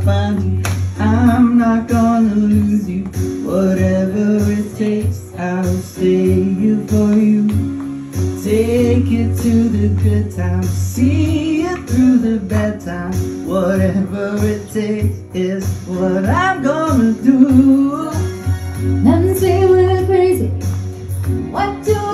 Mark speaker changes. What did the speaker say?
Speaker 1: find you. I'm not gonna lose you. Whatever it takes, I'll stay here for you. Take it to the good times, see it through the bad times. Whatever it takes is what I'm gonna do.
Speaker 2: Nothing's saying we're crazy. What do